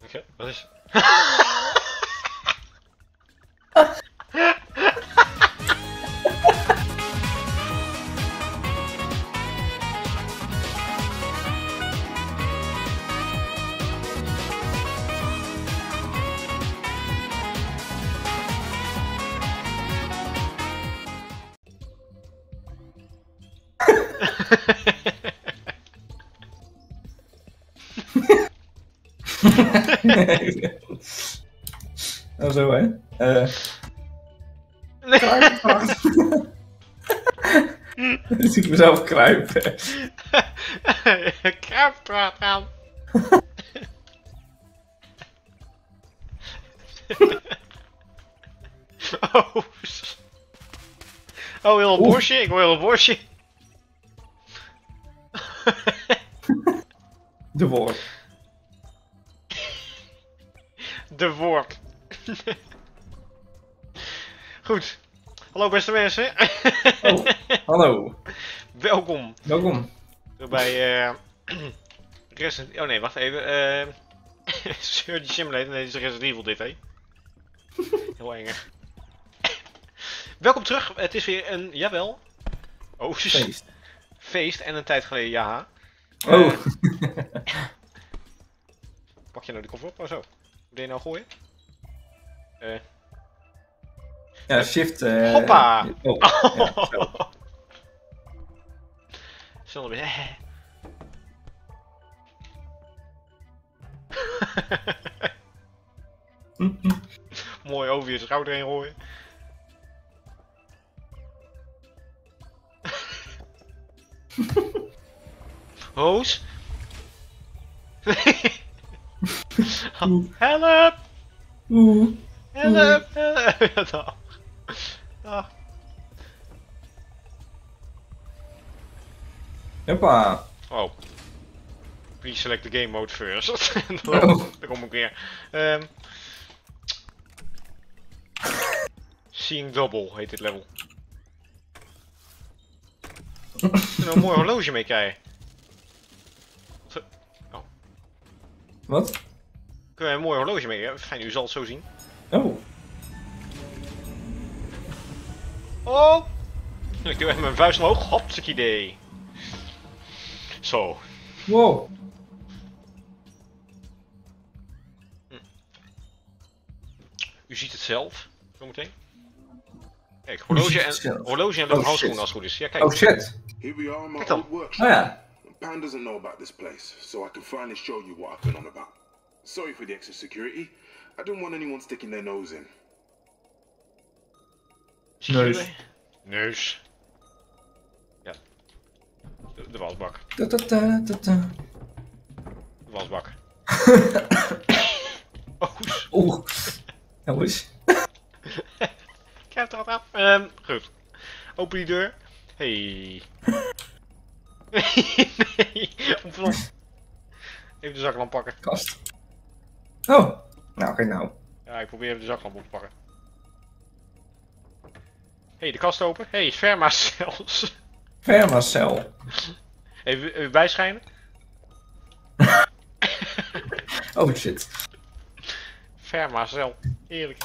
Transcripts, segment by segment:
Oké, wat is... Oh, zo hè? Nee. Kruipen. Dan zie ik mezelf kruipen. Kruippraat aan. Oh. Oh, heel een bosje. Ik wil heel een bosje. De woord. De woord. Goed. Hallo beste mensen. Oh, hallo. Welkom Welkom. bij Resident... Oh nee, wacht even. Surgeon Simulator. Nee, dit is Resident Evil dit, hè. Heel eng. Welkom terug. Het is weer een... Jawel. Oh, Feest. Feest en een tijd geleden, ja. Oh. Pak je nou de koffer op? Oh zo. Hoe deed je nou gooien? Ja, shift. Hoppa! Oh, ja, zo. Zonder weer. Mooi over je schouder heen gooien. Hoos? Help! Oeh. Help! Help! Dag. Hoppa. Oh. Please select the game mode first. Oh. Daar kom ik weer. Seeing Double heet dit level. Kunnen we een mooi horloge mee krijgen? Oh. Wat? Kunnen we een mooi horloge mee? Fijn, u zal het zo zien. Oh. Oh! Ik doe even mijn vuist omhoog. Hopsik idee. Zo. Wow. U ziet het zelf. Zometeen. Kijk, U ziet het horloge en zelf. handschoenen Oh, als het goed is. Ja, kijk. Oh shit. Here we are in my Kijk dan. old workshop. Oh ja. Pan doesn't know about this place, so I can finally show you what I've been on about. Sorry for the extra security. I didn't want anyone sticking their nose in. Zie je Neus. jullie? Neus. Ja. De wasbak. Ta-ta-ta-ta-ta. De wasbak. Oh, Oeh. Nou eens. kijk er wat af. Goed. Open die deur. Hey. Nee. Verdomd. Even de zaklamp pakken. Kast. Oh. Nou, kijk nou. Ja, ik probeer even de zaklamp op te pakken. Hey, de kast open. Hey, spermacells. Fermacel. Even bijschijnen. Oh shit. Fermacel. Heerlijk.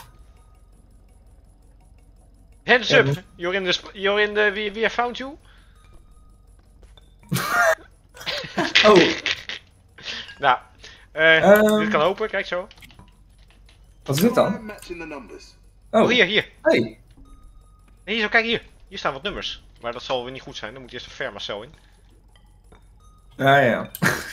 Hands up! You're in the... We have found you? Oh. Nou, dit kan open, kijk zo. Wat is dit dan? I'm matching the numbers. Oh, Oh, hier. Hey. Nee, zo, kijk hier. Hier staan wat nummers. Maar dat zal weer niet goed zijn, dan moet eerst een Fermacel in. Ja, ja.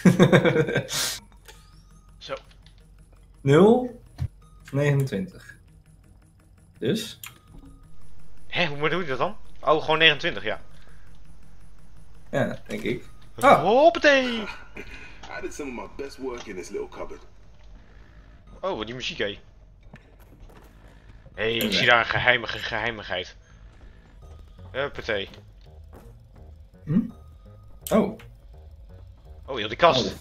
Zo. 0. 29. Dus? Hé, hoe doe je dat dan? Oh, gewoon 29, ja. Ja, denk ik. Ah. Hoppatee! I did some of my best work in this little cupboard. Oh, wat die muziek, hé. Hé, ik zie daar een geheimigheid. Huppatee. Hm? Oh. Oh, heel die kast.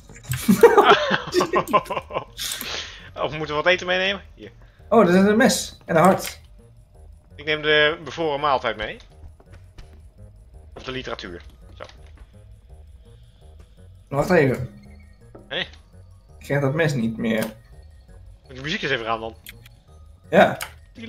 Oh, we moeten wat eten meenemen? Hier. Oh, er is een mes en een hart. Ik neem de bevroren maaltijd mee. Of de literatuur. Zo. Wacht even. Hé? Ik krijg dat mes niet meer. Moet die muziek eens even gaan dan. Ja.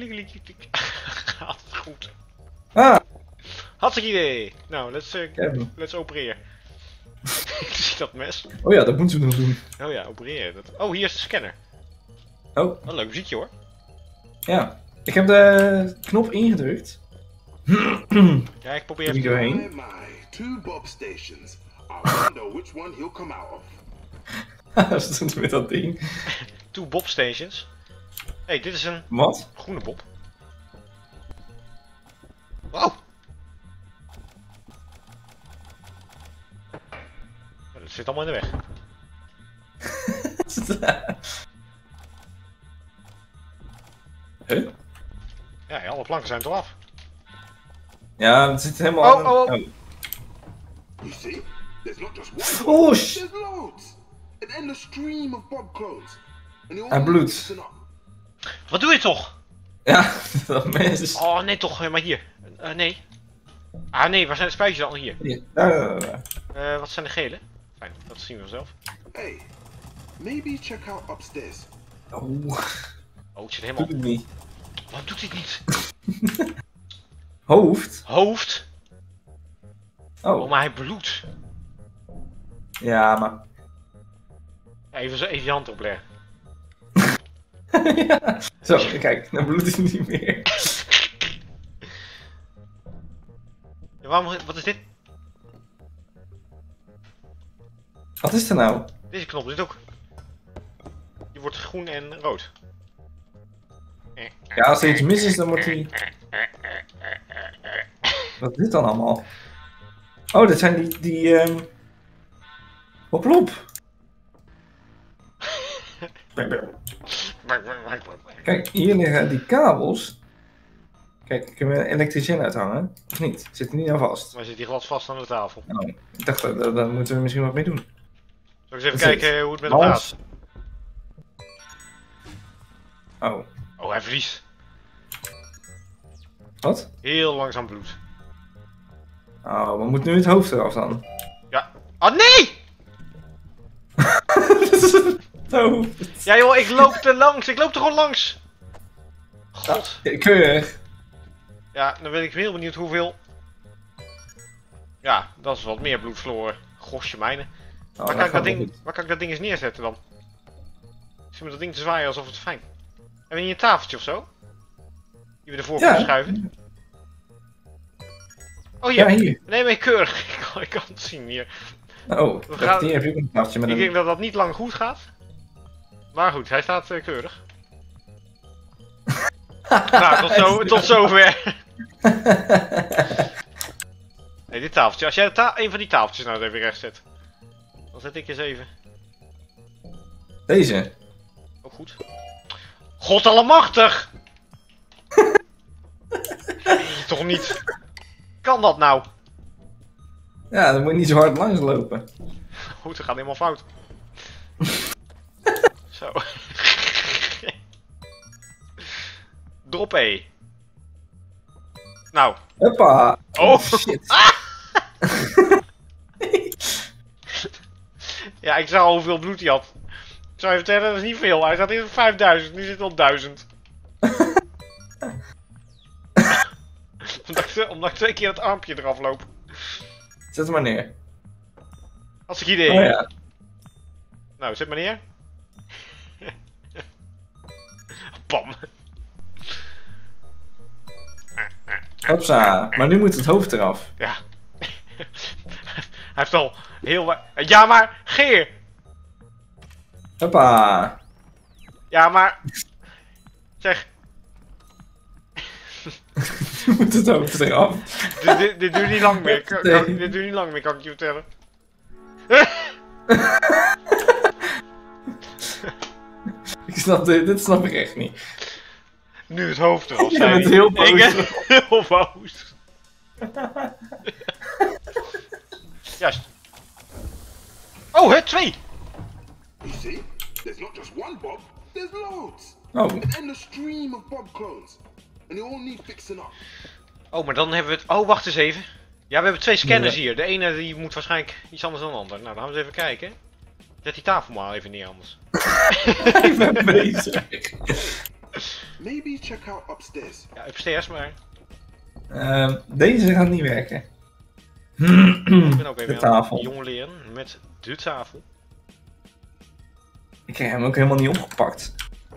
Gaat goed. Ah, Hartstikke idee. Nou, Kevin. let's opereren. Ik zie dat mes. Oh ja, dat moeten we nog doen. Oh ja, opereren. Oh, hier is de scanner. Oh, Wat een leuk muziekje hoor. ja. Ik heb de knop ingedrukt. Ja, ik probeer Moet ik even... doorheen? My, 2 Bob stations. I wonder which one he'll come out of. Wat stond er met dat ding? 2 Bob stations. Hey, dit is een Wat? groene Bob. Wow! Dat zit allemaal in de weg. Huh? Ja, alle planken zijn toch af. Ja, het zit helemaal aan Oh. You see? There's not just one. Oh, shit. There's loads. An endless stream of Bob clones. And they all Hij need bloedt. fixing up. Wat doe je toch? Ja, dat mes. Oh nee toch, maar hier. Nee. Ah nee, waar zijn de spuitjes dan? Hier. Hier. Daar. Wat zijn de gele? Fijn, dat zien we zelf. Hey, maybe check out upstairs. Oh, Oh, het zit doe helemaal... het niet. Wat doet dit niet? Hoofd? Hoofd? Oh, Oh, maar hij bloedt. ja, maar... Even je hand opleggen. Ja. Zo, kijk, dan bloedt hij niet meer. Ja, wat is dit? Wat is er nou? Deze knop zit ook. Die wordt groen en rood. Ja, als er iets mis is, dan wordt hij... Wat is dit dan allemaal? Oh, dit zijn die Hoplop. Kijk, hier liggen die kabels. Kijk, kunnen we een elektricien uithangen? Of niet? Zit er niet aan vast? Maar zit die glad vast aan de tafel. Oh, ik dacht, daar moeten we misschien wat mee doen. Zal ik eens even Wat is kijken hoe het met hem gaat? Mals. Oh, Oh, hij verliest. wat? Heel langzaam bloed. Oh, we moeten nu het hoofd eraf dan. Ja. Oh nee! Dat is het hoofd. Ja joh, ik loop er langs. Ik loop er gewoon langs. God. Ja, keurig. Ja, dan ben ik heel benieuwd hoeveel... Ja, dat is wat meer bloed verloren. Gosje mijne. Oh, Waar kan, dat ik dat gaat wel ding, goed. waar kan ik dat ding eens neerzetten dan? Ik zit met dat ding te zwaaien alsof het fijn. Hebben we niet een tafeltje of zo? Die we ervoor kunnen Ja. schuiven? Oh Ja, hier. hier. Nee, maar keurig. Ik kan het zien hier. Oh, We gaan- hier heb je ook een tafeltje met Ik een... denk dat dat niet lang goed gaat. Maar goed, hij staat keurig. Nou, tot zover. Nee, dit tafeltje. Als jij een van die tafeltjes nou eens even recht zet. Dan zet ik eens even. Deze. Ook goed. God allemachtig! Nee, toch niet? Kan dat nou? Ja, dan moet je niet zo hard langs lopen. Goed, dat gaat helemaal fout. Zo. Drop E. Nou. Hoppa. Oh. Shit. Ja, ik zag al hoeveel bloed hij had. Ik zou je vertellen, dat is niet veel. Hij zat eerst op 5000, nu zit hij op 1000. omdat ik 2 keer het armpje eraf loop. Zet hem maar neer. Als ik idee. Oh ja. Nou, zet maar neer. Bam. Hopsa. Maar nu moet het hoofd eraf. Ja. Hij heeft al heel ja, maar Geer! Hoppa. Ja, maar... Zeg, Nu moet het hoofd eraf. dit duurt niet lang meer. Nee. Dit duurt niet lang meer, kan ik je vertellen. Ik snap dit snap ik echt niet. Nu het hoofd eraf. Je zei bent hij. heel boos. Ik ben heel boos. Juist. Oh, het 2! You see? There's not just one Bob. There's loads. Oh, An endless stream of Bob clones. And they all need fixing up. Oh, maar dan hebben we het... Oh, wacht eens even. Ja, we hebben 2 scanners Ja. hier. De ene die moet waarschijnlijk iets anders dan de ander. Nou, dan gaan we eens even kijken. Zet die tafel maar even neer anders. Ik ben bezig. Maybe check out upstairs. Ja, upstairs maar. Deze gaat niet werken. Ik ben ook De even aan tafel. het jong leren met de tafel. Ik krijg hem ook helemaal niet opgepakt.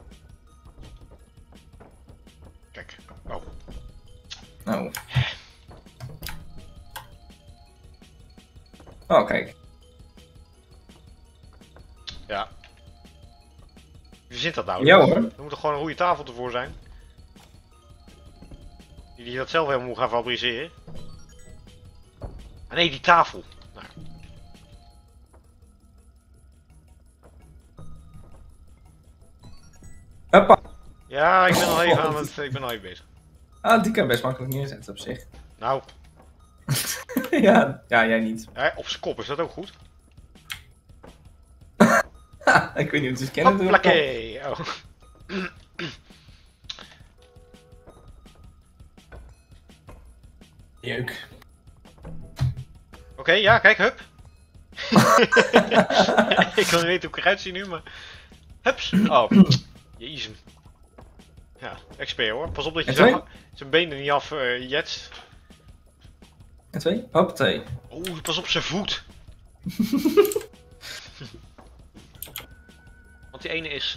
Kijk. Oh. Oh. Oh, kijk. Ja. Wie zit dat nou? Ja, hoor. Er moet toch gewoon een goede tafel ervoor zijn? Die dat zelf helemaal moet gaan fabriceren. Ah nee, die tafel. Nou. Hoppa. Ja, ik ben al even aan het. Ik ben al even bezig. Ah, die kan best makkelijk neerzetten op zich. Nou, Ja, jij niet. op zijn kop is dat ook goed. Ik weet niet hoe te scannen erop komt. Hoppakee. Oh. Jeuk. Oké, ja, kijk, hup. Ik kan niet weten hoe ik eruit zie nu, maar... Hups. Oh, jezus. Ja, expert hoor. Pas op dat je En twee? zijn benen niet af jetst. En 2? Hoppatee. Oeh, pas op zijn voet. Want die ene is...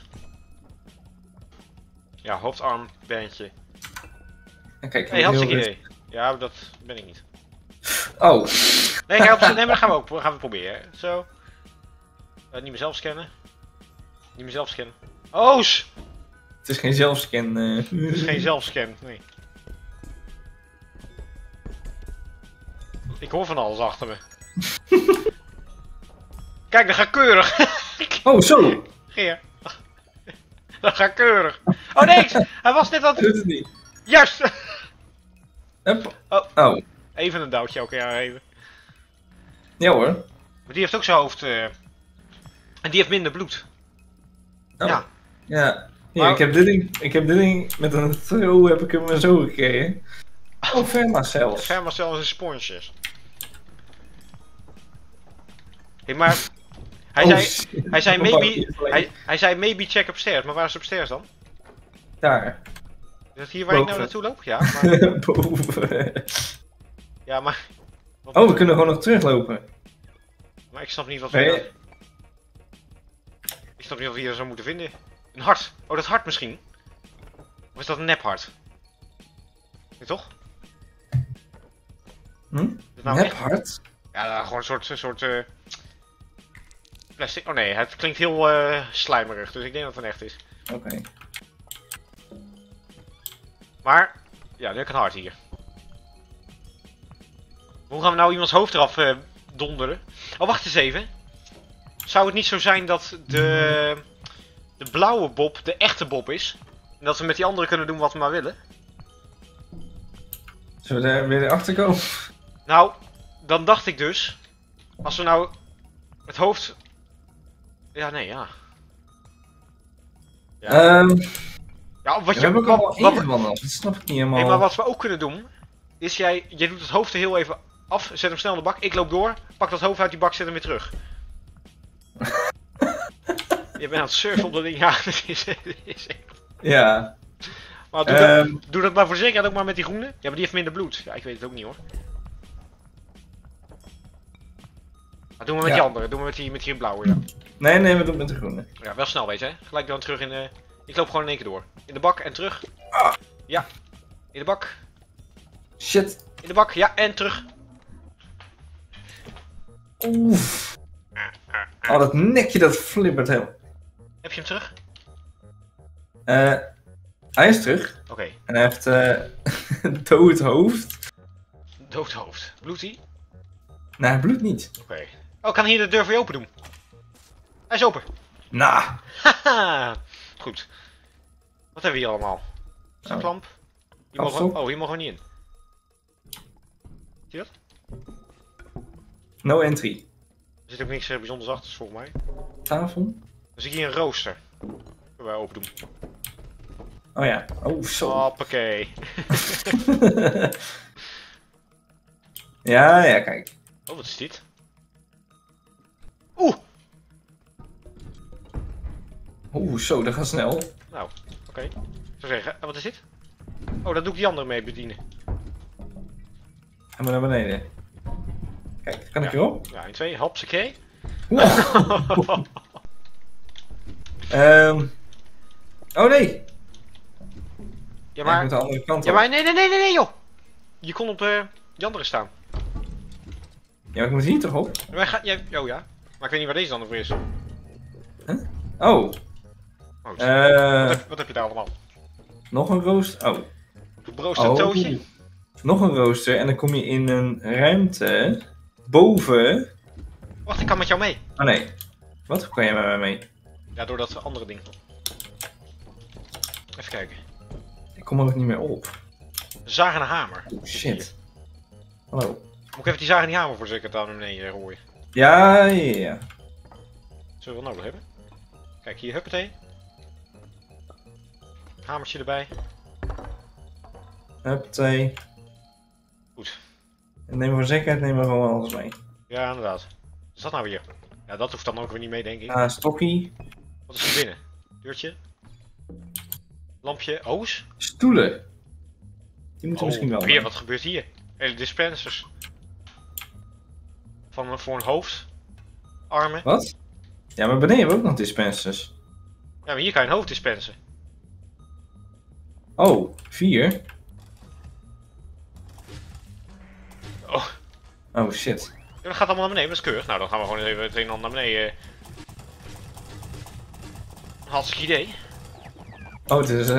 Ja, hoofdarmbandje. En kijk, Hey, hartstikke heel idee. Ja, dat ben ik niet. Oh. Nee, nee, maar dat gaan we ook proberen. Zo. Niet meer zelf scannen. Niet meer zelf scannen. Oh! Het is geen zelfscan. Het is geen zelfscan, nee. Ik hoor van alles achter me. Kijk, dat gaat keurig. Oh, zo. Geer. Dat gaat keurig. Oh nee, hij was net aan Doet het... het niet. Juist! Hup. Oh. Oh. Even een duwtje ook even. Ja hoor. Maar die heeft ook zijn hoofd... En die heeft minder bloed. Oh. Ja. Ja. Hier, Maar- ik heb dit ding met een throw heb ik hem maar zo gekregen. Oh, Verma zelfs. Fermacell is een sponsjes. Hey, maar... Hij Oh, zei... shit. Hij zei Oh, maybe... hier is alleen- Hij zei maybe check upstairs, maar waar is upstairs dan? Daar. Is dat hier waar ik nou Boven. naartoe loop? Ja, maar... Boven. Ja, maar... Wat Oh, we kunnen gewoon nog teruglopen. Maar ik snap niet wat Nee. we... Ik snap niet wat we hier zo moeten vinden. Een hart. Oh, dat hart misschien. Of is dat een nephart? Nee, toch? Hm? Is het nou echt? Nephart? Ja, gewoon een soort plastic. Oh nee, het klinkt heel slijmerig, dus ik denk dat het een echt is. Oké. Maar, ja, nu heb ik een hart hier. Hoe gaan we nou iemands hoofd eraf donderen? Oh, wacht eens even. Zou het niet zo zijn dat de blauwe Bob de echte Bob is? En dat we met die andere kunnen doen wat we maar willen? Zullen we daar weer achter komen? Nou, dan dacht ik dus... Als we nou het hoofd... Ja, nee, ja. Ja, ja wat we je... hebben ook al wat- ingewandeld. Dat snap ik niet helemaal. Nee, maar wat we ook kunnen doen, is jij doet het hoofd er heel even af, zet hem snel in de bak, ik loop door, pak dat hoofd uit die bak, zet hem weer terug. Je bent aan het surfen op dat ding, ja, het is echt... Ja. Maar doe dat maar voor zekerheid ook maar met die groene. Ja, maar die heeft minder bloed. Ja, ik weet het ook niet hoor. Maar doen we met Ja. die andere, doen we met die blauwe, ja. Nee, we doen het met de groene. Ja, wel snel weet je, hè. Gelijk dan terug in de... Ik loop gewoon in één keer door. In de bak en terug. Ja. In de bak. Shit. In de bak, ja, en terug. Oef. Oh, dat nekje dat flippert heel. Heb je hem terug? Hij is terug. Oké. En hij heeft een dood hoofd. Dood hoofd. Bloedt hij? Nee, hij bloedt niet. Oké. Oh, ik kan hier de deur voor je open doen. Hij is open. Nah. Haha. Goed. Wat hebben we hier allemaal? Is een Oh. klamp? Hier Afstop. mogen, hier mogen we niet in. Zie je dat? No entry. Er zit ook niks bijzonders achter, volgens mij. Tafel. Dan zie ik hier een rooster. Kunnen wij open doen. Oh ja. Oh, zo. Hoppakee. Ja, kijk. Oh, wat is dit? Oeh! Oeh, zo, dat gaat snel. Nou, oké. Ik zou zeggen, wat is dit? Oh, dat doe ik die andere mee bedienen. Ga maar naar beneden. Kijk, kan ik Ja. erop? Ja, in 2, hapsakee. Wow. Oh nee! Ja, Ja, ik maar... moet de andere kant Ja, op. maar nee, joh! Je kon op die andere staan. Ja, maar ik moet hier toch op? Wij gaan... Oh ja. Maar ik weet niet waar deze dan voor is. Oh. Oh, Eh wat heb je daar allemaal? nog een rooster. Oh. Broodje tootje. Nog een rooster en dan kom je in een ruimte boven. Wacht, ik kan met jou mee. Oh nee. Wat? Hoe kan jij met mij mee? Ja, door dat andere ding. Even kijken. Ik kom er ook niet meer op. Zaag en een hamer. Oh, shit. Hallo. Moet ik even die zaag en die hamer voor zeker naar beneden gooien? Ja. Zullen we wel nodig hebben? Kijk, hier, huppatee. Hamertje erbij. Huppatee. Goed. En neem voor zekerheid neem maar gewoon alles mee. Ja, inderdaad. Wat is dat nou weer? Ja, dat hoeft dan ook weer niet mee, denk ik. Stokkie. Wat is er binnen? Deurtje. Lampje. Hoes. Stoelen. Die moeten misschien wel. Weer, wat gebeurt hier? Hele dispensers. Voor een hoofd. Armen. Wat? Ja, maar beneden hebben we ook nog dispensers. Ja, maar hier kan je een hoofd dispensen. Oh, 4. Oh. Oh shit. Ja, dat gaat allemaal naar beneden, dat is keurig. Nou, dan gaan we gewoon even het een en ander naar beneden. Hartstikke idee. Oh, het is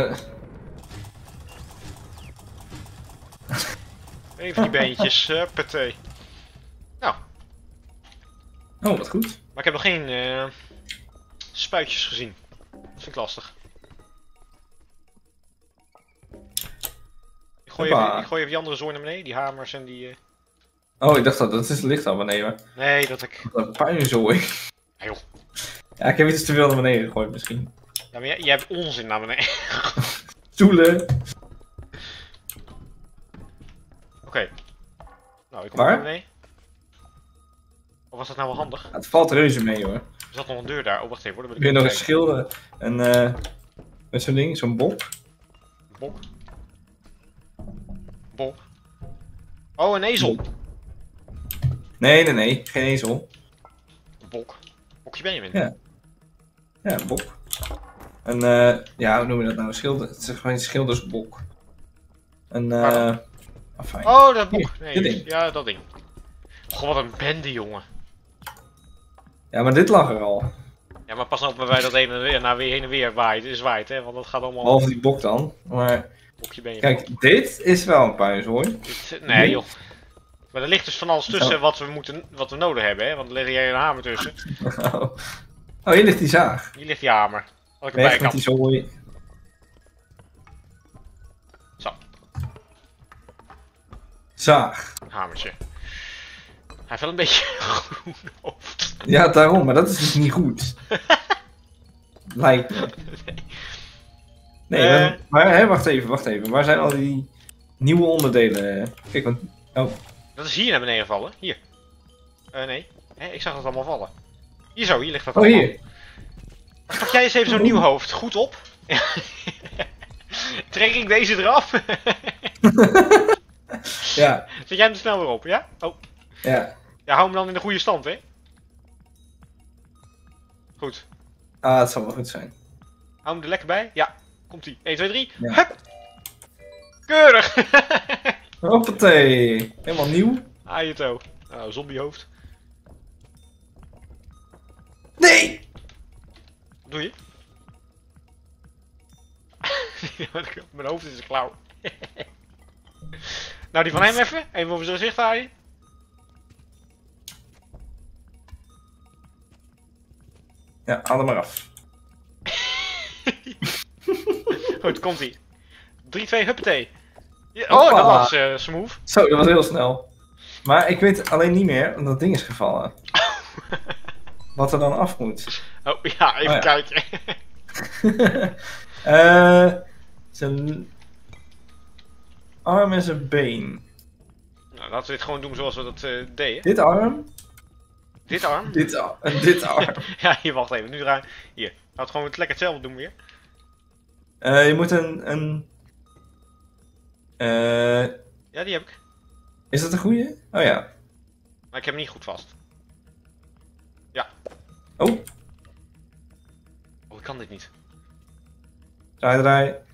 Even die beentjes, huppatee. Nou, Oh, wat goed. maar ik heb nog geen spuitjes gezien. Dat vind ik lastig. Ik Hoppa. gooi even die andere zooi naar beneden, die hamers en die... Oh, ik dacht dat is licht al beneden. Nee, dat ik... Wat een puinzooi. Ja, joh. Ja, ik heb iets te veel naar beneden gegooid misschien. Ja, maar jij hebt onzin naar beneden. Stoelen. Oké. Nou, ik kom Waar? naar beneden. Of was dat nou wel handig? Ja, het valt reuze mee hoor. Er zat nog een deur daar. Oh, wacht even hoor. Dan Heb wil je ik nog even een kijken. schilder? Met zo'n ding, zo'n bok? Bok. Bok. Oh, een ezel. Nee, geen ezel. Bok. Bokje Benjamin. Ja. Ja, een bok. Een, ja, hoe noem je dat nou? Schilder, het is gewoon een schildersbok. Een, Pardon? afijn. Oh, dat bok. Hier, Nee, dit ding. ja, dat ding. Goh, wat een bende, jongen. Ja, maar dit lag er al. Ja, maar pas op bij dat heen en weer, weer heen en weer zwaait, hè. Want dat gaat allemaal... Behalve die bok dan. Maar Bokje Benjamin. kijk, dit is wel een puinzooi. Nee, joh. Maar er ligt dus van alles tussen wat we nodig hebben, hè. Want er ligt hier een hamer tussen. Oh, hier ligt die zaag. Hier ligt die hamer. Wat ik erbij Weg met kan. die zooi. Zo, Zaag. hamertje. Hij heeft wel een beetje groen hoofd. Ja, daarom, maar dat is dus niet goed. Lijkt me. Nee, maar hè, wacht even. Waar zijn al die nieuwe onderdelen? Kijk, want... Oh, Dat is hier naar beneden gevallen. Hier. Nee. Hè, ik zag het allemaal vallen. Hier zo, hier ligt dat oh allemaal. hier. Pak jij eens even zo'n nieuw hoofd. Goed op. Trek ik deze eraf? Ja, Zet jij hem er snel weer op, ja? Oh. ja. Ja, hou hem dan in de goede stand, hè? Goed. Ah, het zal wel goed zijn. Hou hem er lekker bij. Ja. Komt-ie. 1, 2, 3. Ja. Hup! Keurig! Hoppatee. Helemaal nieuw. Ayato. Nou, zombiehoofd. Nee! Wat doe je? Mijn hoofd is een klauw. Nou, die van hem even. Even over zijn gezicht haaien. Ja, haal hem maar af. Goed, komt ie. 3, 2, huppatee. Ja, oh, dat was smooth. Zo, dat was heel snel. Maar ik weet alleen niet meer, want dat ding is gevallen. Wat er dan af moet. Oh, ja, even Oh, ja. kijken. Zijn arm en zijn been. Nou, laten we dit gewoon doen zoals we dat deden. Dit arm, Dit arm. dit arm. Ja, hier, wacht even. Nu draaien. Hier. het gewoon lekker hetzelfde doen weer. Je moet een... Ja, die heb ik. Is dat een goeie? Oh ja. Maar ik heb hem niet goed vast. Ja. Oh, Oh, ik kan dit niet. draai. Op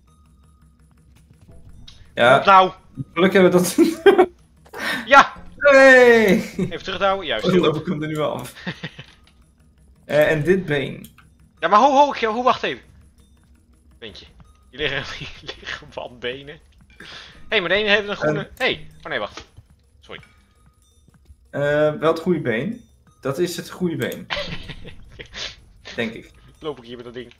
Ja, nou! gelukkig hebben we dat... Ja! Hey! Even terughouden. Juist. Oh, heel dan goed. komt er nu af. En dit been. Ja, maar ho, wacht even. Beentje. Hier liggen wat benen. Hé, maar de ene heeft een groene... Hé, oh nee, wacht. Sorry. Wel het goede been. Dat is het goede been. Denk ik. Loop ik hier met dat ding.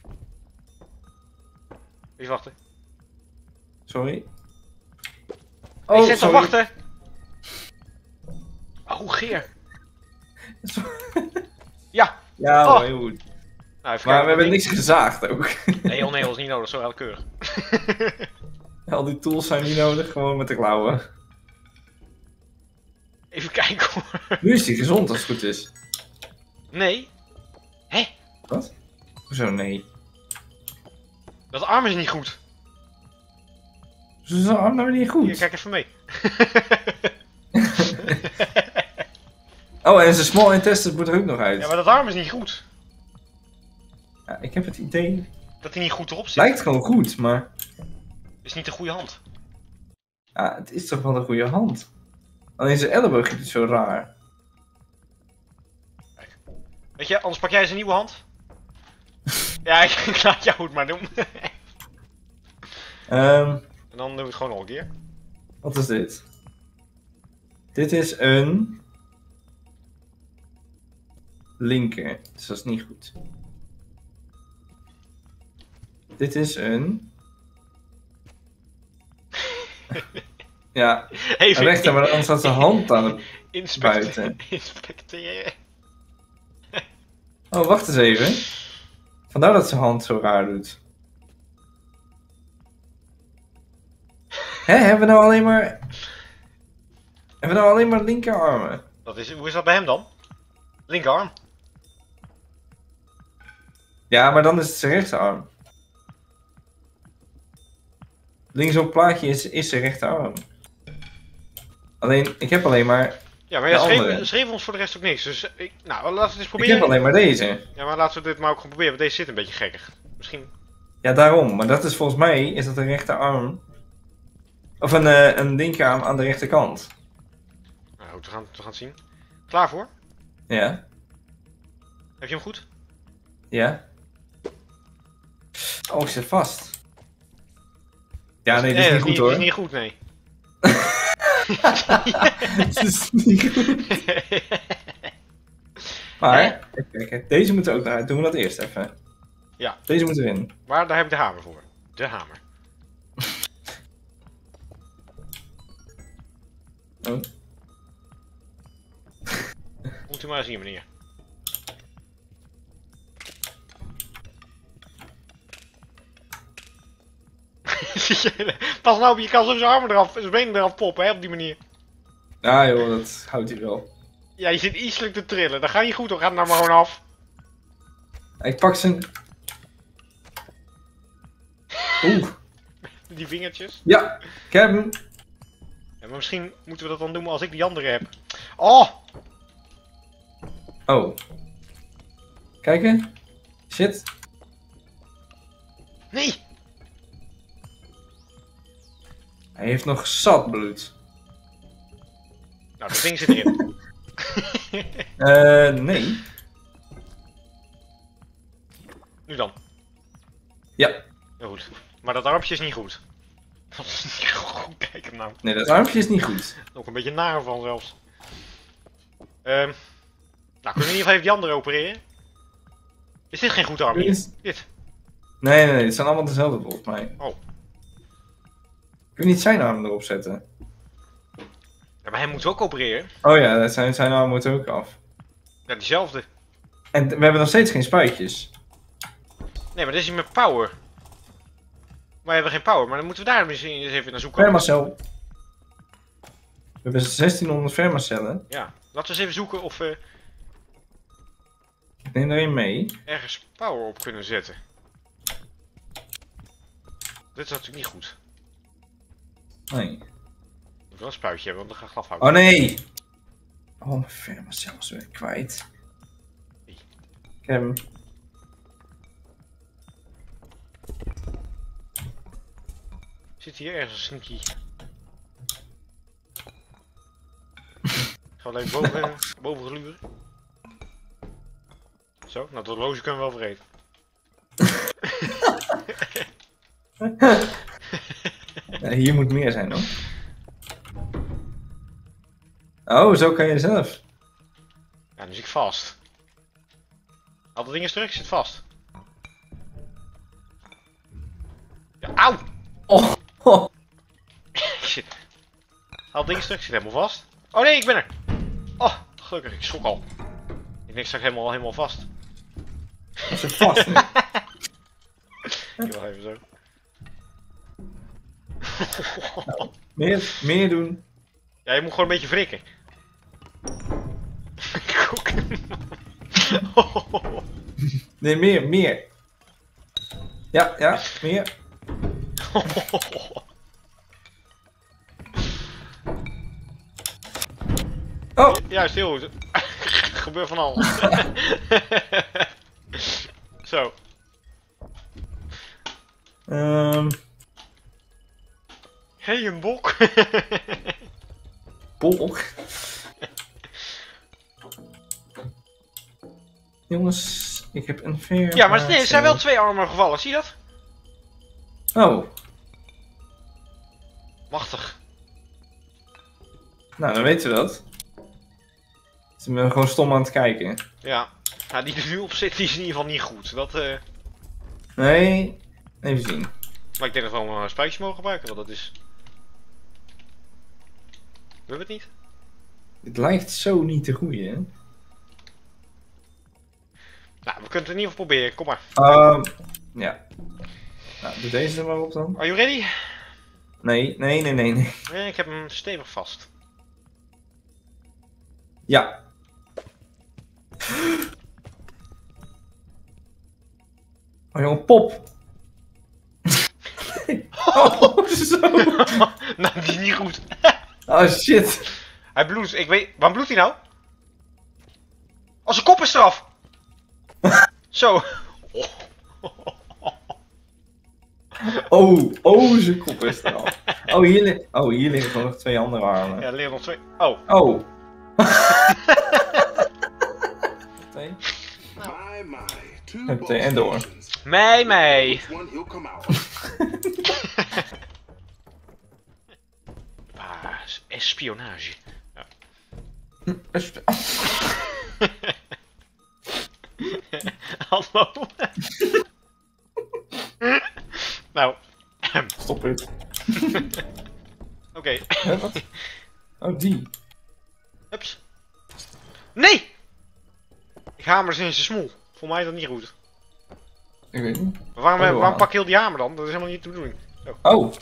Even wachten. Sorry. Ik Oh, zit te sorry. wachten. Oh, Geer. Ja. Ja, Oh. hoor, heel goed. Nou, even Maar kijken we hebben wat niks gezaagd ook. Nee, dat is niet nodig. Zo heel keurig. Al die tools zijn niet nodig, gewoon met de klauwen. Even kijken hoor. Nu is hij gezond als het goed is. Nee. Hé, Wat? Hoezo nee? dat arm is niet goed. Zo is zijn arm nou niet goed. Hier, kijk even mee. Oh, en zijn small intestine moet er ook nog uit. Ja, maar dat arm is niet goed. Ja, ik heb het idee. Dat hij niet goed erop zit. Lijkt gewoon goed, maar... Is niet de goede hand. Ja, het is toch wel een goede hand. Alleen zijn elleboog is zo raar. Weet je, anders pak jij zijn nieuwe hand. Ja, ik laat jou het maar doen. En dan doen we het gewoon nog een keer. Wat is dit? Dit is een... linker. Dus dat is niet goed. Dit is een... Ja, Even rechter, maar dan staat zijn hand aan het... inspecteren. buiten. Inspecteren. Oh, wacht eens even. Vandaar dat zijn hand zo raar doet. Hè, hebben we nou alleen maar... Hebben we nou alleen maar linkerarmen? Hoe is dat bij hem dan? Linkerarm. Ja, maar dan is het zijn rechterarm. Links op het plaatje is zijn rechterarm. Alleen, ik heb alleen maar... Ja, maar De jij andere. schreef ons voor de rest ook niks. Dus nou, laten we het eens Ik proberen. heb alleen maar deze. Ja, maar laten we dit maar ook gewoon proberen. Want deze zit een beetje gekkig. Misschien. Ja, daarom. Maar dat is volgens mij, is dat een rechterarm. Of een linkerarm aan de rechterkant. Nou goed, we gaan het zien. Klaar voor? Ja. Heb je hem goed? Ja. Oh, ik zit vast. Ja, nee, dit is niet goed hoor. Dit is niet goed, nee. Het is niet goed. Maar, even kijken. Deze moeten ook eruit. Doen we dat eerst even. Ja. Deze moeten erin. Maar daar heb ik de hamer voor. De hamer. Oh. Moet u maar eens hier, meneer. Pas nou op, je kan zo zijn armen eraf, zijn benen eraf poppen, hè, op die manier. Ja joh, dat houdt hij wel. Ja, je zit ietselijk te trillen. Dat gaat niet goed, hoor. Ga er nou maar gewoon af. Ik pak zijn... Oeh. Die vingertjes. Ja, ik heb hem. Ja, maar misschien moeten we dat dan doen als ik die andere heb. Oh! Oh. Kijken. Shit. Nee! Hij heeft nog zat bloed. Nou, dat ding zit erin. Nee. Nu dan. Ja. Heel goed. Maar dat armpje is niet goed. Dat is niet goed. Kijk hem nou. Nee, dat armpje is niet goed. Nog een beetje naar van zelfs. Nou, kunnen we in ieder geval even die andere opereren? Is dit geen goed armpje? Dit. Nee, het zijn allemaal dezelfde volgens mij. Oh. Kun je niet zijn arm erop zetten? Ja, maar hij moet ook opereren. Oh ja, zijn arm moet ook af. Ja, diezelfde. En we hebben nog steeds geen spuitjes. Nee, maar dit is met power. Maar we hebben geen power, maar dan moeten we daar misschien eens even naar zoeken. Vermacel. We hebben 1600 vermacellen. Ja, laten we eens even zoeken of we... Ik neem er een mee. ergens power op kunnen zetten. Dit is natuurlijk niet goed. Nee. Ik moet wel een spuitje hebben, want dan gaat glaf houden. Oh nee! Oh, mijn vermacels weer kwijt. Ik heb hem. Zit hier ergens een sneaky? Gaan we even boven gluren. Zo, nou, dat horloge kunnen we wel vergeten. Ja, hier moet meer zijn, hoor. Oh, zo kan je zelf. Ja, nu zit ik vast. Al dat ding is terug, ik zit vast. Ja, auw! Oh, oh. Shit. Al dat ding is terug, ik zit helemaal vast. Oh nee, ik ben er! Oh, gelukkig, ik schrok al. Ik denk straks helemaal vast. Dat zit vast. Hè? Ik wil even zo. Meer doen. Ja, je moet gewoon een beetje wrikken. Nee, meer. Ja, meer. Oh! Juist, heel goed. Gebeurt van alles. Zo. Hey, een bok. Bolk. Jongens, ik heb een veer. Ja, maar nee, er zijn wel 2 armen gevallen, zie je dat? Oh, Machtig. nou dan weten we dat. Ze zijn gewoon stom aan het kijken. Ja. Nou, die er nu op zit, die is in ieder geval niet goed. Dat, Nee, even zien. Maar ik denk dat we gewoon spuitjes mogen gebruiken, want dat is... Willen we het niet? Het lijkt zo niet te goeie, hè? Nou, we kunnen het in ieder geval proberen. Kom maar. Ja. Nou, doe deze er maar op dan. Are you ready? Nee. Nee, ik heb hem stevig vast. Ja. Oh jongen, pop. Oh, zo. Nou, die is niet goed. Oh shit. Hij bloedt. Ik weet... Waarom bloedt hij nou? Als zijn kop is eraf. Zo. Oh, zijn kop is er al. Hier liggen gewoon nog 2 andere armen. Ja, er liggen nog 2. Oh. Oh. 2. My, two Heb boss je en door. stations. Mij. Which one he'll come out. Ah, espionage. Ja. Hallo. Nou. Stop het. Oké. Hè, wat? Oh, die. Ups. Nee! Ik hamer ze in zijn smoel. Voor mij is dat niet goed. Ik weet niet. Maar waarom, Oh, waarom pak je heel die hamer dan? Dat is helemaal niet de bedoeling. Oh.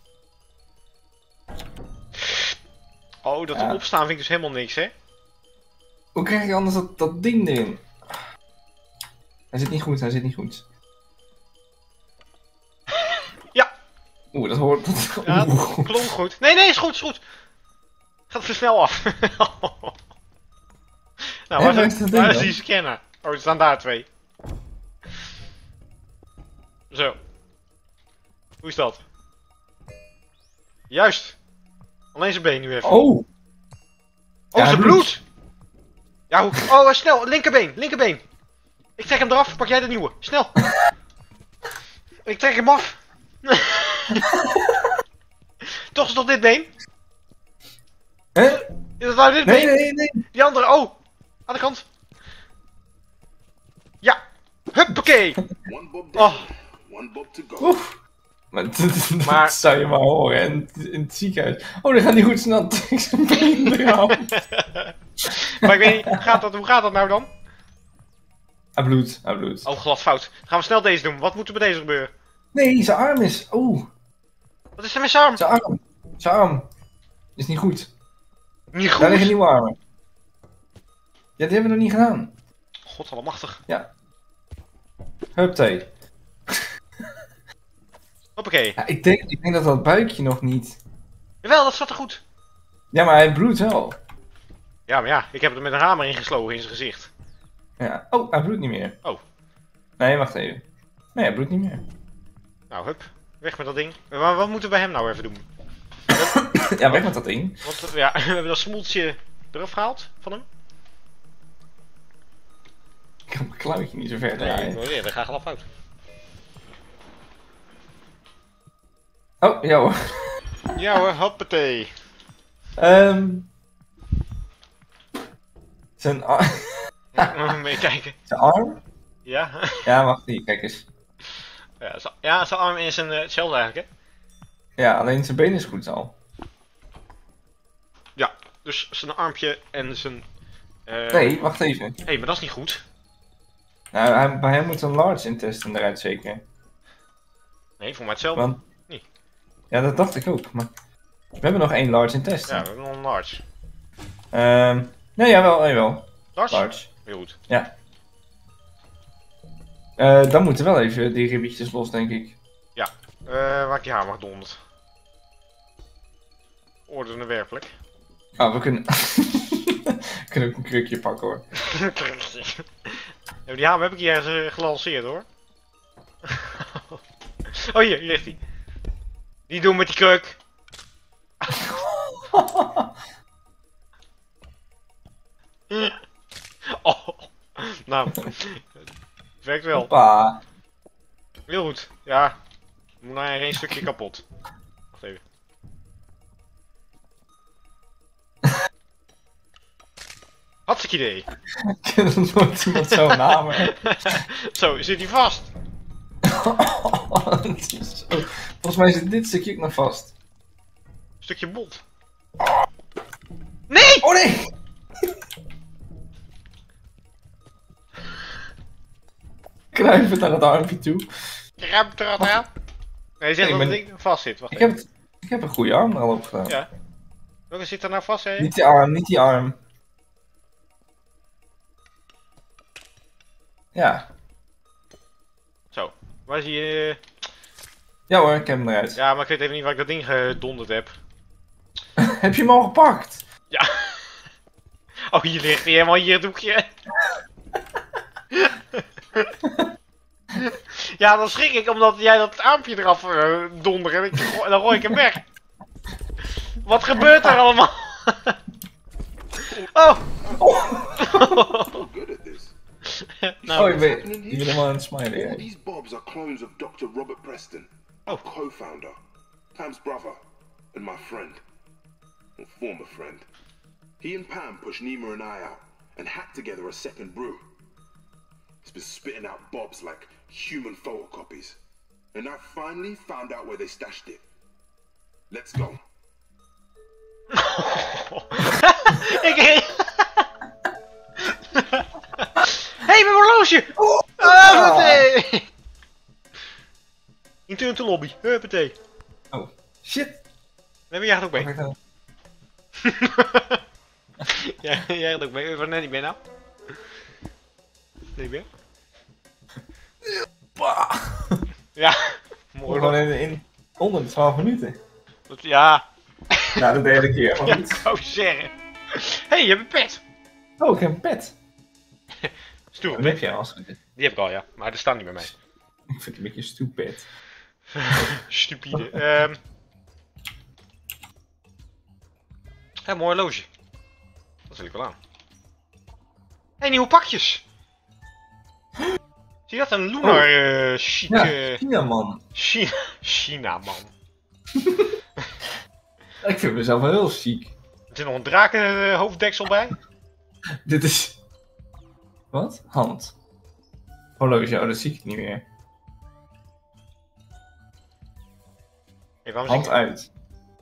Oh, dat Ja. opstaan vind ik dus helemaal niks, hè? Hoe krijg je anders dat ding erin? Hij zit niet goed. Ja. Oeh, dat hoort... Ja, Oeh. dat klonk goed. Nee, is goed. Gaat te snel af. Nou, Waar is dat ding waar is dan? die scanner? Oh, er staan daar 2. Zo. Hoe is dat? Juist. Alleen zijn been nu even. Oh. Ja, zijn bloed. bloed! Ja, hoe... Oh, snel. Linkerbeen. Ik trek hem eraf. Pak jij de nieuwe. Snel. Ik trek hem af. Toch is toch dit been? Hè? Is het nou dit been? Nee. Die andere, oh! Aan de kant. Ja! Huppakee! One bob down, Oh, one bob to go. Oef. Maar Maar- dat zou je maar horen in het ziekenhuis. Oh, dat gaat niet goed snel. Ik zijn been eraf. maar ik weet niet, hoe gaat dat nou dan? Hij bloedt. Oh, glad fout. Gaan we snel deze doen. Wat moet er met deze gebeuren? Nee, zijn arm is... Oeh, Wat is er met zijn arm? zijn arm. Is niet goed. Niet Daar liggen goed. nieuwe armen. Ja, die hebben we nog niet gedaan. God allemachtig. Huppatee. Hoppakee. Ja, ik denk dat dat buikje nog niet... Jawel, dat zat er goed. Ja, maar hij bloedt wel. Ja, maar ja, ik heb er met een hamer ingeslogen in zijn gezicht. Ja. Oh, hij bloedt niet meer. Oh. Nee, wacht even. Nee, hij bloedt niet meer. Nou, hup. Weg met dat ding. Maar wat moeten we bij hem nou even doen? Ja, weg met dat ding. Want ja, we hebben dat smoeltje eraf gehaald van hem. Ik kan mijn kluitje niet zo ver Nee, draaien. ik wil weer, dat gaat glaf uit. Oh, ja hoor. Ja hoor, hoppatee. Zijn arm... Moet je kijken. Zijn arm? Ja. Ja, wacht hier, kijk eens. Ja, zijn arm is hetzelfde eigenlijk, hè? Ja, alleen zijn been is goed al. Ja, dus zijn armpje en zijn... Nee, wacht even. Hé, maar dat is niet goed. Nou, bij hem moet een large intestine eruit zeker. Nee, voor mij hetzelfde. Want... Nee. Ja, dat dacht ik ook, maar... We hebben nog één large Ja, intestine. we hebben nog een large. Nee, jawel. Large? Large. Heel goed. Ja. Dan moeten wel even die ribbetjes los, denk ik. Waar ik die hamer donderd. Ordenen werkelijk. Oh, we kunnen... we kunnen ook een krukje pakken hoor. Ja, die hamer heb ik hier ergens gelanceerd hoor. Oh, hier ligt hij. Niet doen met die kruk. Oh, nou, werkt wel. Hoppa. Heel goed, ja. Moet nou één stukje kapot. Wacht even. Hartstikke idee. Ik heb nog nooit iemand zo'n hamer. Zo, zit hij vast? Het is zo- Volgens mij zit dit stukje ook nog vast. Stukje bot. Nee! Oh nee! Kruipen naar het armpje toe. Kruip er aan. Nee, je zegt Nee, dat maar- het ding vast zit. Wacht Ik even. heb een goede arm er al op gedaan. Ja. Welke zit er nou vast, hè? Niet die arm, niet die arm. Ja. Zo. Waar is die? Ja hoor, ik heb hem eruit. Ja, maar ik weet even niet waar ik dat ding gedonderd heb. Heb je hem al gepakt? Ja. Oh, hier ligt hij helemaal hier het hoekje. Ja, dan schrik ik omdat jij dat armpje eraf dondert en dan gooi ik hem weg. Wat gebeurt er allemaal? Oh! So good at this. Nou, Oh, ik ben helemaal aan het smiley. All hè. these Bobs are clones of Dr. Robert Preston, our co-founder, Pam's brother, and my friend, or former friend. He and Pam pushed Nima and I out and hacked together a second brew. He's been spitting out Bobs like human photocopies, and I finally found out where they stashed it. Let's go. ik... Hey, mijn horloge! Huppatee! Intern to lobby, huppatee. Oh, shit. Nee, maar jij gaat ook mee. Wacht even. Ja, jij gaat ook mee. Waar net niet mee nou? Nee, meer? Ja, mooi. Gewoon in onder de 12 minuten. Ja, Nou, de derde keer. Maar ja, goed. ik wou zeggen. Hey, je hebt een pet. Oh, ik heb een pet. Stoer, Dat heb jij al. Ik die heb ik al, ja. Maar dat staat niet bij mij. vind het een beetje stupid. Stupide. Ja, mooi horloge. Dat wil ik wel aan. Hey, nieuwe pakjes. Zie je dat? Een lunar chic... Ja, China man. China, man. Ik vind mezelf wel heel chic. Er zit nog een draken hoofddeksel bij. Dit is... Wat? Hand. Horloge, oh dat zie ik niet meer. Hey, waarom Hand zit ik uit.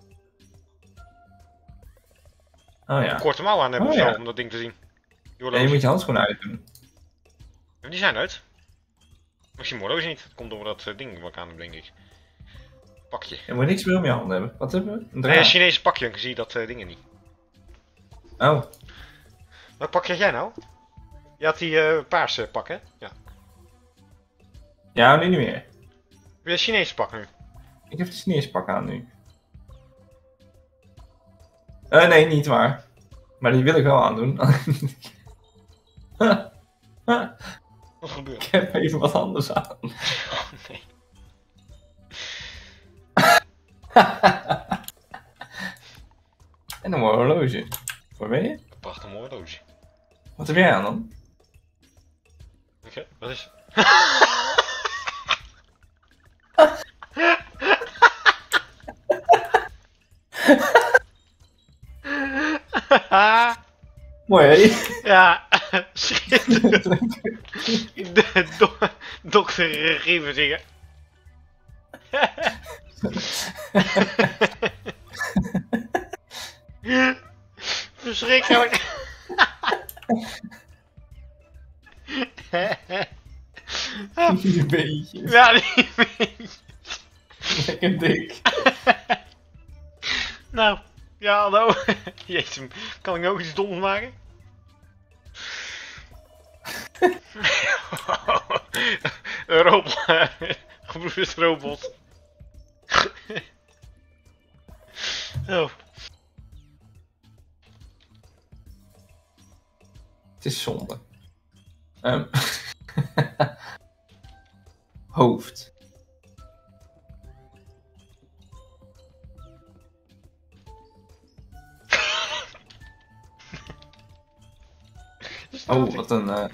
Oh ja. een korte mouw aan hebben Oh, of zo, ja. om dat ding te zien? Die Ja, horloge. je moet je handschoenen uit doen. Die zijn uit. Maar ik zie mijn horloge niet. Dat komt door dat ding wat ik aan heb, denk ik. Pakje. Je moet niks meer om je handen hebben. Wat hebben we? Een Nee, draad. een Chinese pakje, dan zie je dat dingen niet. Oh. Welk pakje had jij nou? Je had die paarse pak, hè? Ja. Ja, nu niet meer. Heb je een Chinese pak nu? Ik heb de Chinese pak aan nu. Nee, niet waar. Maar die wil ik wel aandoen. Wat gebeurt? Ik heb even wat anders aan. Oh, nee. En een mooi horloge. Waar ben je? Een prachtig mooi horloge. Wat heb jij aan dan? Oké, wat is... Mooi hè? Ja, schitterend. Dokter Rieverdingen. Verschrikkelijk. Die beetjes. Ja, die Lekker dik. Nou, ja, hallo. Jezus, kan ik nog iets doms maken? Een robot. Gebroeders robot. Oh. Het is zonde. Hoofd. Oh, wat een...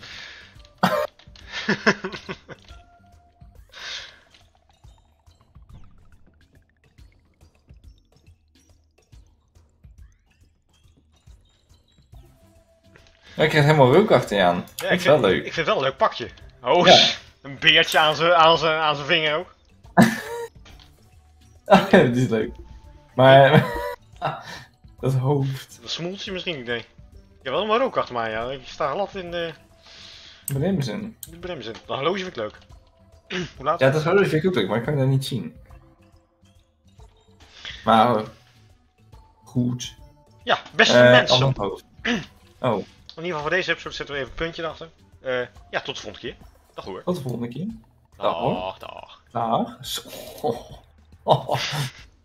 Ja, ik krijg helemaal rook achter je aan. Ja, dat is wel leuk. Ik vind het wel een leuk pakje. Oh, Ja. een beertje aan zijn vinger ook. Dat is leuk. Maar... dat hoofd. Een smoeltje misschien, ik denk. Ik heb wel een rook achter mij, ja. Ik sta glad in de Bremsen. bremsen. Een horloge vind ik leuk. Hoe laat? Ja, dat horloge vind ik ook leuk, maar ik kan dat niet zien. Maar... goed. Ja, beste mensen. Ander hoofd. Oh, In ieder geval voor deze episode zetten we even een puntje erachter. Ja, tot de volgende keer. Dag hoor. tot de volgende keer. Dag hoor. Dag. Dag. Zo.